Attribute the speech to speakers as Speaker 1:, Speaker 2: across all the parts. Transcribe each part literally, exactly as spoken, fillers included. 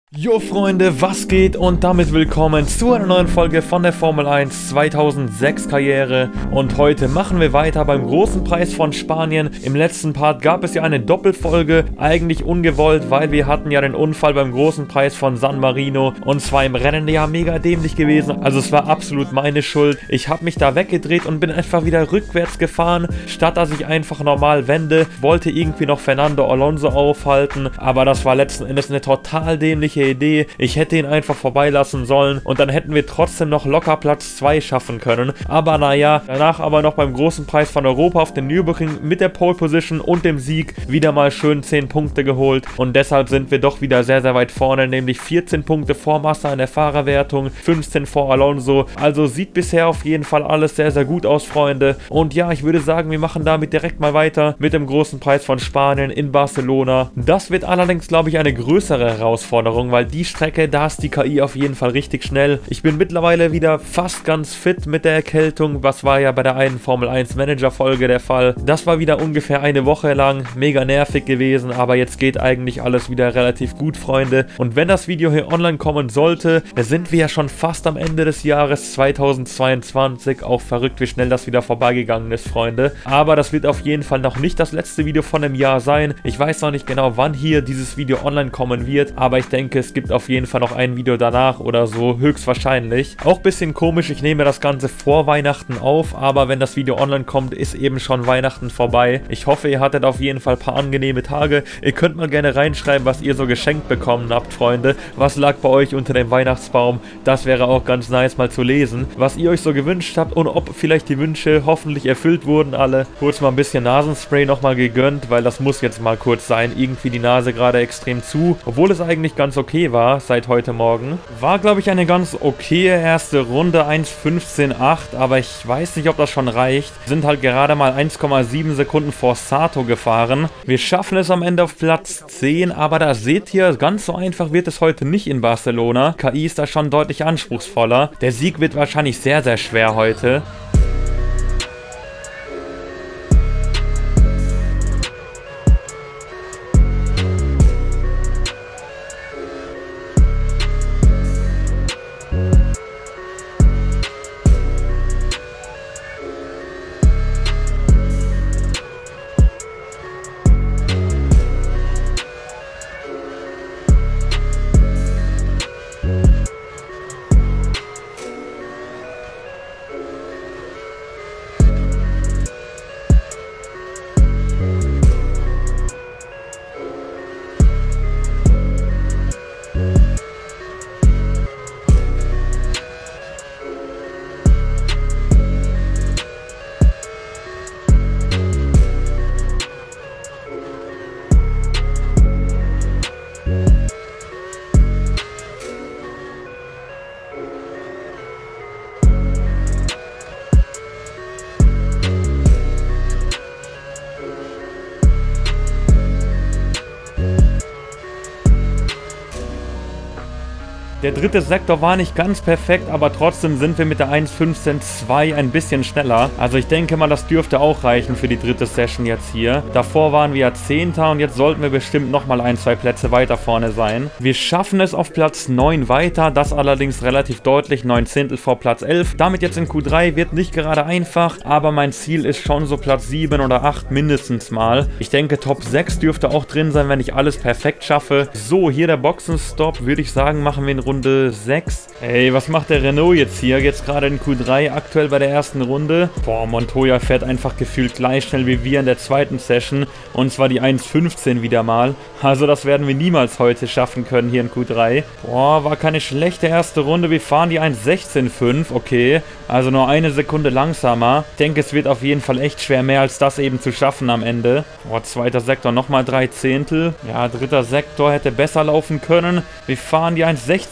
Speaker 1: Jo Freunde, was geht und damit willkommen zu einer neuen Folge von der Formel eins zweitausendsechs Karriere. Und heute machen wir weiter beim großen Preis von Spanien. Im letzten Part gab es ja eine Doppelfolge, eigentlich ungewollt, weil wir hatten ja den Unfall beim großen Preis von San Marino und zwar im Rennen ja mega dämlich gewesen. Also es war absolut meine Schuld. Ich habe mich da weggedreht und bin einfach wieder rückwärts gefahren, statt dass ich einfach normal wende. Wollte irgendwie noch Fernando Alonso aufhalten, aber das war letzten Endes eine total dämliche Idee. Ich hätte ihn einfach vorbeilassen sollen und dann hätten wir trotzdem noch locker Platz zwei schaffen können. Aber naja, danach aber noch beim großen Preis von Europa auf den Nürburgring mit der Pole Position und dem Sieg wieder mal schön zehn Punkte geholt und deshalb sind wir doch wieder sehr, sehr weit vorne, nämlich vierzehn Punkte vor Massa in der Fahrerwertung, fünfzehn vor Alonso. Also sieht bisher auf jeden Fall alles sehr, sehr gut aus, Freunde. Und ja, ich würde sagen, wir machen damit direkt mal weiter mit dem großen Preis von Spanien in Barcelona. Das wird allerdings, glaube ich, eine größere Herausforderung, weil die Strecke, da ist die K I auf jeden Fall richtig schnell. Ich bin mittlerweile wieder fast ganz fit mit der Erkältung, was war ja bei der einen Formel eins Manager Folge der Fall. Das war wieder ungefähr eine Woche lang, mega nervig gewesen, aber jetzt geht eigentlich alles wieder relativ gut, Freunde. Und wenn das Video hier online kommen sollte, da sind wir ja schon fast am Ende des Jahres zweitausendzweiundzwanzig. Auch verrückt, wie schnell das wieder vorbeigegangen ist, Freunde. Aber das wird auf jeden Fall noch nicht das letzte Video von dem Jahr sein. Ich weiß noch nicht genau, wann hier dieses Video online kommen wird, aber ich denke, es gibt auf jeden Fall noch ein Video danach oder so, höchstwahrscheinlich. Auch ein bisschen komisch, ich nehme das Ganze vor Weihnachten auf, aber wenn das Video online kommt, ist eben schon Weihnachten vorbei. Ich hoffe, ihr hattet auf jeden Fall ein paar angenehme Tage. Ihr könnt mal gerne reinschreiben, was ihr so geschenkt bekommen habt, Freunde. Was lag bei euch unter dem Weihnachtsbaum? Das wäre auch ganz nice mal zu lesen. Was ihr euch so gewünscht habt und ob vielleicht die Wünsche hoffentlich erfüllt wurden alle. Kurz mal ein bisschen Nasenspray nochmal gegönnt, weil das muss jetzt mal kurz sein. Irgendwie die Nase gerade extrem zu, obwohl es eigentlich ganz okay war seit heute Morgen. War, glaube ich, eine ganz okaye erste Runde, eins fünfzehn acht, aber ich weiß nicht, ob das schon reicht. Sind halt gerade mal eins Komma sieben Sekunden vor Sato gefahren. Wir schaffen es am Ende auf Platz zehn, aber da seht ihr, ganz so einfach wird es heute nicht in Barcelona. K I ist da schon deutlich anspruchsvoller. Der Sieg wird wahrscheinlich sehr, sehr schwer heute. Der dritte Sektor war nicht ganz perfekt, aber trotzdem sind wir mit der eins fünfzehn zwei ein bisschen schneller. Also ich denke mal, das dürfte auch reichen für die dritte Session jetzt hier. Davor waren wir ja Zehnter und jetzt sollten wir bestimmt nochmal ein, zwei Plätze weiter vorne sein. Wir schaffen es auf Platz neun weiter, das allerdings relativ deutlich, neun Zehntel vor Platz elf. Damit jetzt in Q drei wird nicht gerade einfach, aber mein Ziel ist schon so Platz sieben oder acht mindestens mal. Ich denke, Top sechs dürfte auch drin sein, wenn ich alles perfekt schaffe. So, hier der Boxenstopp, würde ich sagen, machen wir in Runde sechs. Ey, was macht der Renault jetzt hier? Jetzt gerade in Q drei, aktuell bei der ersten Runde. Boah, Montoya fährt einfach gefühlt gleich schnell wie wir in der zweiten Session. Und zwar die eins fünfzehn wieder mal. Also das werden wir niemals heute schaffen können hier in Q drei. Boah, war keine schlechte erste Runde. Wir fahren die eins sechzehn fünf, okay. Also nur eine Sekunde langsamer. Ich denke, es wird auf jeden Fall echt schwer, mehr als das eben zu schaffen am Ende. Boah, zweiter Sektor nochmal drei Zehntel. Ja, dritter Sektor hätte besser laufen können. Wir fahren die eins sechzehn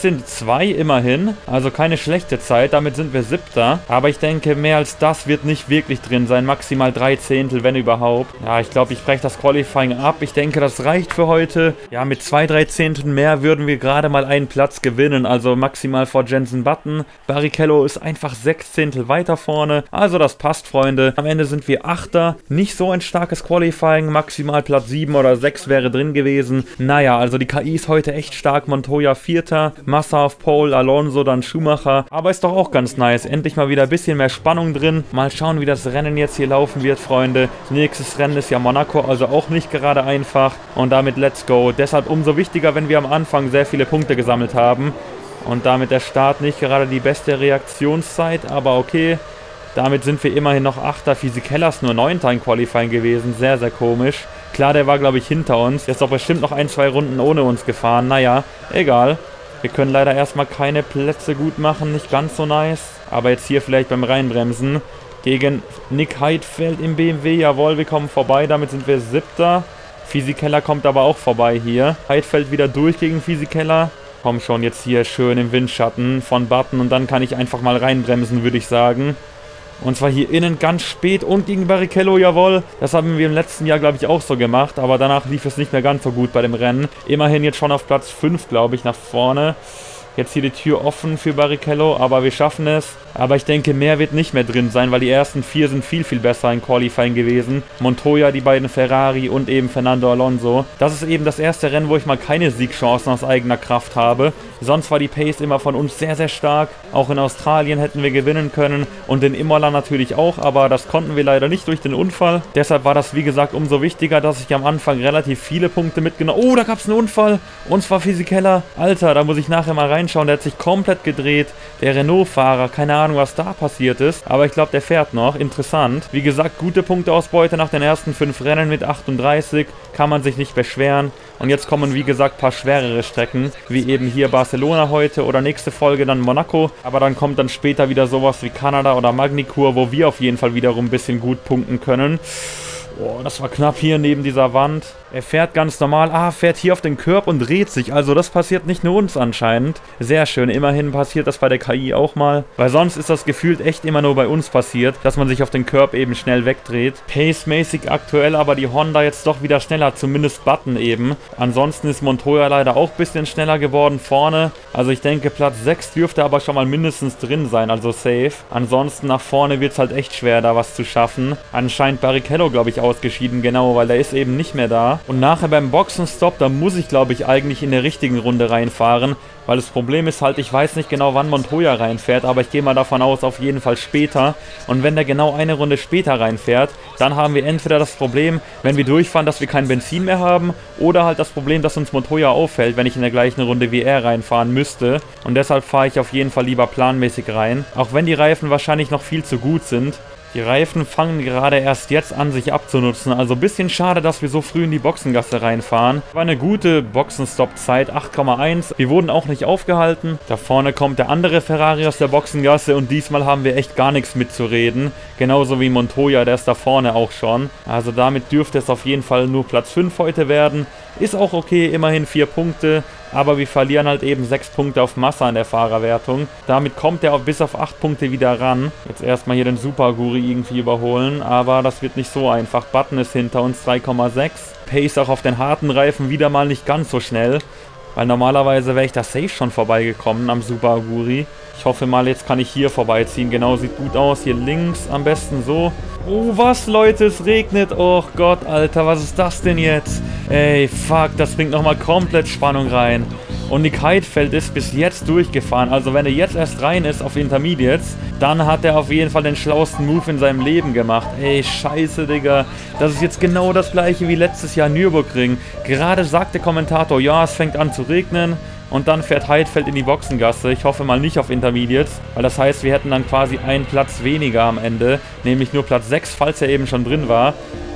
Speaker 1: sechzehn zwei immerhin, also keine schlechte Zeit, damit sind wir siebter. Aber ich denke, mehr als das wird nicht wirklich drin sein, maximal drei Zehntel, wenn überhaupt. Ja, ich glaube, ich breche das Qualifying ab. Ich denke, das reicht für heute. Ja, mit zwei, drei Zehnteln mehr würden wir gerade mal einen Platz gewinnen, also maximal vor Jenson Button. Barrichello ist einfach sechs Zehntel weiter vorne, also das passt, Freunde. Am Ende sind wir Achter, nicht so ein starkes Qualifying, maximal Platz sieben oder sechs wäre drin gewesen. Naja, also die K I ist heute echt stark. Montoya Vierter, Massa auf Pole, Alonso, dann Schumacher. Aber ist doch auch ganz nice, endlich mal wieder ein bisschen mehr Spannung drin. Mal schauen, wie das Rennen jetzt hier laufen wird, Freunde. Nächstes Rennen ist ja Monaco, also auch nicht gerade einfach. Und damit let's go. Deshalb umso wichtiger, wenn wir am Anfang sehr viele Punkte gesammelt haben. Und damit der Start nicht gerade die beste Reaktionszeit, aber okay. Damit sind wir immerhin noch Achter. Fisichella ist nur Neunter in Qualifying gewesen. Sehr, sehr komisch. Klar, der war, glaube ich, hinter uns. Der ist doch bestimmt noch ein, zwei Runden ohne uns gefahren. Naja, egal. Wir können leider erstmal keine Plätze gut machen. Nicht ganz so nice. Aber jetzt hier vielleicht beim Reinbremsen. Gegen Nick Heidfeld im B M W. Jawohl, wir kommen vorbei. Damit sind wir Siebter. Fisichella kommt aber auch vorbei hier. Heidfeld wieder durch gegen Fisichella. Komm schon, jetzt hier schön im Windschatten von Button. Und dann kann ich einfach mal reinbremsen, würde ich sagen. Und zwar hier innen ganz spät und gegen Barrichello, jawohl. Das haben wir im letzten Jahr, glaube ich, auch so gemacht. Aber danach lief es nicht mehr ganz so gut bei dem Rennen. Immerhin jetzt schon auf Platz fünf, glaube ich, nach vorne. Jetzt hier die Tür offen für Barrichello, aber wir schaffen es. Aber ich denke, mehr wird nicht mehr drin sein, weil die ersten vier sind viel, viel besser in Qualifying gewesen. Montoya, die beiden Ferrari und eben Fernando Alonso. Das ist eben das erste Rennen, wo ich mal keine Siegchancen aus eigener Kraft habe. Sonst war die Pace immer von uns sehr, sehr stark. Auch in Australien hätten wir gewinnen können und in Imola natürlich auch, aber das konnten wir leider nicht durch den Unfall. Deshalb war das, wie gesagt, umso wichtiger, dass ich am Anfang relativ viele Punkte mitgenommen habe. Oh, da gab es einen Unfall. Und zwar Fisichella. Alter, da muss ich nachher mal reinschauen. Der hat sich komplett gedreht. Der Renault-Fahrer, keine Ahnung, was da passiert ist. Aber ich glaube, der fährt noch. Interessant. Wie gesagt, gute Punkteausbeute nach den ersten fünf Rennen mit achtunddreißig. Kann man sich nicht beschweren. Und jetzt kommen, wie gesagt, ein paar schwerere Strecken, wie eben hier Barcelona heute oder nächste Folge dann Monaco. Aber dann kommt dann später wieder sowas wie Kanada oder Magny-Cours, wo wir auf jeden Fall wiederum ein bisschen gut punkten können. Oh, das war knapp hier neben dieser Wand. Er fährt ganz normal. Ah, fährt hier auf den Curb und dreht sich. Also das passiert nicht nur uns anscheinend. Sehr schön. Immerhin passiert das bei der K I auch mal. Weil sonst ist das gefühlt echt immer nur bei uns passiert, dass man sich auf den Curb eben schnell wegdreht. Pace-mäßig aktuell aber die Honda jetzt doch wieder schneller. Zumindest Button eben. Ansonsten ist Montoya leider auch ein bisschen schneller geworden vorne. Also ich denke, Platz sechs dürfte aber schon mal mindestens drin sein. Also safe. Ansonsten nach vorne wird es halt echt schwer, da was zu schaffen. Anscheinend Barrichello, glaube ich, ausgeschieden. Genau, weil der ist eben nicht mehr da. Und nachher beim Boxenstopp, da muss ich, glaube ich, eigentlich in der richtigen Runde reinfahren. Weil das Problem ist halt, ich weiß nicht genau, wann Montoya reinfährt, aber ich gehe mal davon aus, auf jeden Fall später. Und wenn der genau eine Runde später reinfährt, dann haben wir entweder das Problem, wenn wir durchfahren, dass wir kein Benzin mehr haben, oder halt das Problem, dass uns Montoya auffällt, wenn ich in der gleichen Runde wie er reinfahren müsste. Und deshalb fahre ich auf jeden Fall lieber planmäßig rein. Auch wenn die Reifen wahrscheinlich noch viel zu gut sind. Die Reifen fangen gerade erst jetzt an, sich abzunutzen. Also ein bisschen schade, dass wir so früh in die Boxengasse reinfahren. War eine gute Boxenstopp-Zeit, acht Komma eins. Wir wurden auch nicht aufgehalten. Da vorne kommt der andere Ferrari aus der Boxengasse und diesmal haben wir echt gar nichts mitzureden. Genauso wie Montoya, der ist da vorne auch schon. Also damit dürfte es auf jeden Fall nur Platz fünf heute werden. Ist auch okay, immerhin vier Punkte. Aber wir verlieren halt eben sechs Punkte auf Massa in der Fahrerwertung. Damit kommt er auch bis auf acht Punkte wieder ran. Jetzt erstmal hier den Super Guri irgendwie überholen. Aber das wird nicht so einfach. Button ist hinter uns, drei Komma sechs. Pace auch auf den harten Reifen wieder mal nicht ganz so schnell. Weil normalerweise wäre ich da safe schon vorbeigekommen am Super Guri. Ich hoffe mal, jetzt kann ich hier vorbeiziehen. Genau, sieht gut aus. Hier links am besten so. Oh, was, Leute? Es regnet. Oh Gott, Alter, was ist das denn jetzt? Ey, fuck, das bringt nochmal komplett Spannung rein. Und Nick Heidfeld ist bis jetzt durchgefahren. Also wenn er jetzt erst rein ist auf Intermediates, dann hat er auf jeden Fall den schlauesten Move in seinem Leben gemacht. Ey, scheiße, Digga. Das ist jetzt genau das gleiche wie letztes Jahr Nürburgring. Gerade sagt der Kommentator, ja, es fängt an zu regnen. Und dann fährt Heidfeld in die Boxengasse. Ich hoffe mal nicht auf Intermediates, weil das heißt, wir hätten dann quasi einen Platz weniger am Ende. Nämlich nur Platz sechs, falls er eben schon drin war.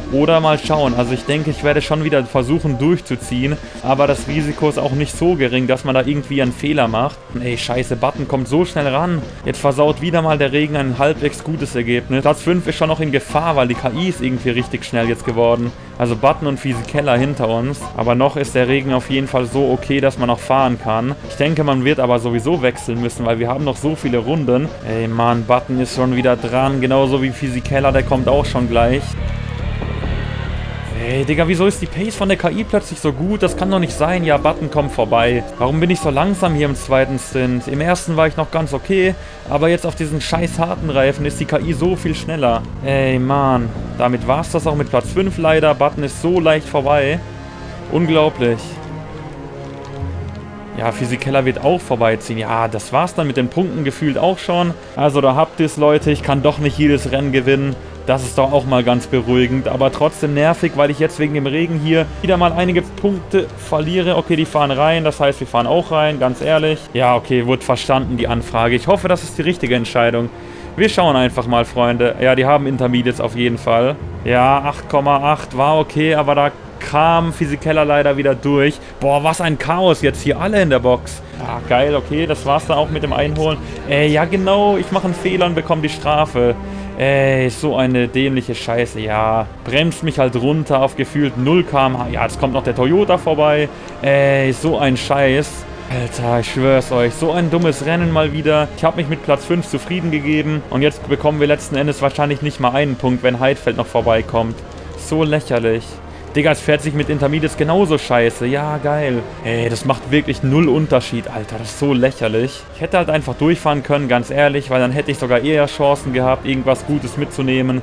Speaker 1: Oder mal schauen. Also ich denke, ich werde schon wieder versuchen durchzuziehen. Aber das Risiko ist auch nicht so gering, dass man da irgendwie einen Fehler macht. Ey, scheiße, Button kommt so schnell ran. Jetzt versaut wieder mal der Regen ein halbwegs gutes Ergebnis. Platz fünf ist schon noch in Gefahr, weil die K I ist irgendwie richtig schnell jetzt geworden. Also Button und Physikeller hinter uns. Aber noch ist der Regen auf jeden Fall so okay, dass man noch fahren kann. Ich denke, man wird aber sowieso wechseln müssen, weil wir haben noch so viele Runden. Ey, Mann, Button ist schon wieder dran. Genauso wie Physikeller, der kommt auch schon gleich. Ey, Digga, wieso ist die Pace von der K I plötzlich so gut? Das kann doch nicht sein. Ja, Button kommt vorbei. Warum bin ich so langsam hier im zweiten Stint? Im ersten war ich noch ganz okay, aber jetzt auf diesen scheiß harten Reifen ist die K I so viel schneller. Ey, Mann. Damit war es das auch mit Platz fünf leider. Button ist so leicht vorbei. Unglaublich. Ja, Physikeller wird auch vorbeiziehen. Ja, das war's dann mit den Punkten gefühlt auch schon. Also da habt ihr es, Leute. Ich kann doch nicht jedes Rennen gewinnen. Das ist doch auch mal ganz beruhigend, aber trotzdem nervig, weil ich jetzt wegen dem Regen hier wieder mal einige Punkte verliere. Okay, die fahren rein, das heißt, wir fahren auch rein, ganz ehrlich. Ja, okay, wurde verstanden, die Anfrage. Ich hoffe, das ist die richtige Entscheidung. Wir schauen einfach mal, Freunde. Ja, die haben Intermediates auf jeden Fall. Ja, acht Komma acht war okay, aber da kam Physikeller leider wieder durch. Boah, was ein Chaos jetzt hier, alle in der Box. Ja, geil, okay, das war's dann auch mit dem Einholen. Ey, ja genau, ich mache einen Fehler und bekomme die Strafe. Ey, so eine dämliche Scheiße, ja. Bremst mich halt runter auf gefühlt null Kilometer pro Stunde. Ja, jetzt kommt noch der Toyota vorbei. Ey, so ein Scheiß. Alter, ich schwör's euch, so ein dummes Rennen mal wieder. Ich habe mich mit Platz fünf zufrieden gegeben. Und jetzt bekommen wir letzten Endes wahrscheinlich nicht mal einen Punkt, wenn Heidfeld noch vorbeikommt. So lächerlich. Digga, es fährt sich mit Intermediates genauso scheiße. Ja, geil. Ey, das macht wirklich null Unterschied, Alter. Das ist so lächerlich. Ich hätte halt einfach durchfahren können, ganz ehrlich, weil dann hätte ich sogar eher Chancen gehabt, irgendwas Gutes mitzunehmen.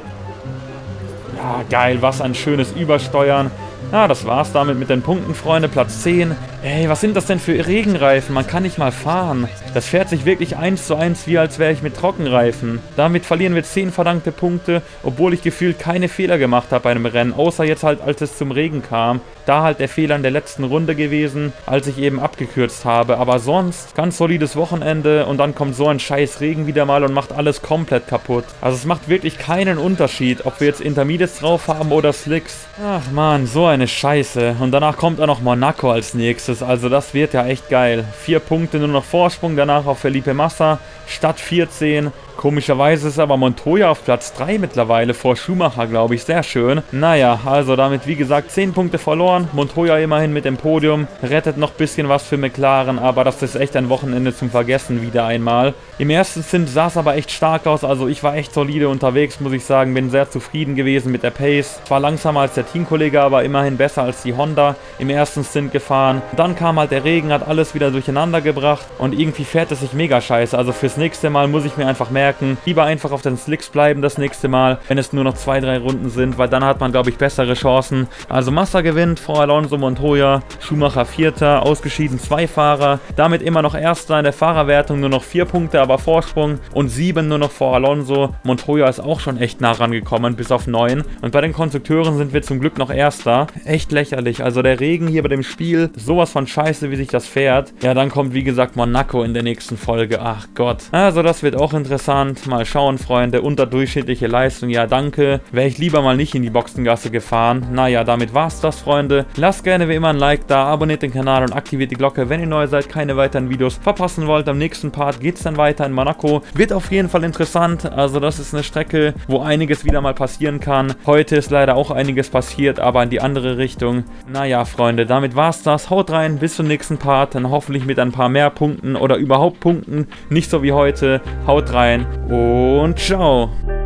Speaker 1: Ja, geil. Was ein schönes Übersteuern. Ja, das war's damit mit den Punkten, Freunde. Platz zehn. Ey, was sind das denn für Regenreifen? Man kann nicht mal fahren. Das fährt sich wirklich eins zu eins, wie als wäre ich mit Trockenreifen. Damit verlieren wir zehn verdammte Punkte, obwohl ich gefühlt keine Fehler gemacht habe bei einem Rennen. Außer jetzt halt, als es zum Regen kam. Da halt der Fehler in der letzten Runde gewesen, als ich eben abgekürzt habe. Aber sonst, ganz solides Wochenende und dann kommt so ein scheiß Regen wieder mal und macht alles komplett kaputt. Also es macht wirklich keinen Unterschied, ob wir jetzt Intermediates drauf haben oder Slicks. Ach man, so eine Scheiße. Und danach kommt auch noch Monaco als nächstes. Also das wird ja echt geil. Vier Punkte nur noch Vorsprung, danach auf Felipe Massa, statt vierzehn. Komischerweise ist aber Montoya auf Platz drei mittlerweile, vor Schumacher, glaube ich. Sehr schön. Naja, also damit, wie gesagt, zehn Punkte verloren. Montoya immerhin mit dem Podium. Rettet noch ein bisschen was für McLaren, aber das ist echt ein Wochenende zum Vergessen wieder einmal. Im ersten Stint sah es aber echt stark aus. Also ich war echt solide unterwegs, muss ich sagen. Bin sehr zufrieden gewesen mit der Pace. Zwar langsamer als der Teamkollege, aber immerhin besser als die Honda im ersten Stint gefahren. Dann kam halt der Regen, hat alles wieder durcheinander gebracht. Und irgendwie fährt es sich mega scheiße. Also fürs nächste Mal muss ich mir einfach merken, lieber einfach auf den Slicks bleiben das nächste Mal, wenn es nur noch zwei, drei Runden sind, weil dann hat man, glaube ich, bessere Chancen. Also Massa gewinnt, vor Alonso, Montoya, Schumacher Vierter, ausgeschieden zwei Fahrer, damit immer noch Erster in der Fahrerwertung, nur noch vier Punkte, aber Vorsprung und sieben nur noch vor Alonso. Montoya ist auch schon echt nah rangekommen, bis auf neun. Und bei den Konstrukteuren sind wir zum Glück noch Erster. Echt lächerlich, also der Regen hier bei dem Spiel, sowas von scheiße, wie sich das fährt. Ja, dann kommt, wie gesagt, Monaco in der nächsten Folge. Ach Gott. Also das wird auch interessant. Mal schauen, Freunde. Unterdurchschnittliche Leistung. Ja, danke. Wäre ich lieber mal nicht in die Boxengasse gefahren. Naja, damit war's das, Freunde. Lasst gerne wie immer ein Like da, abonniert den Kanal und aktiviert die Glocke, wenn ihr neu seid, keine weiteren Videos verpassen wollt. Am nächsten Part geht's dann weiter in Monaco. Wird auf jeden Fall interessant. Also das ist eine Strecke, wo einiges wieder mal passieren kann. Heute ist leider auch einiges passiert, aber in die andere Richtung. Naja, Freunde, damit war's das. Haut rein, bis zum nächsten Part. Dann hoffentlich mit ein paar mehr Punkten oder überhaupt Punkten. Nicht so wie heute. Haut rein und ciao.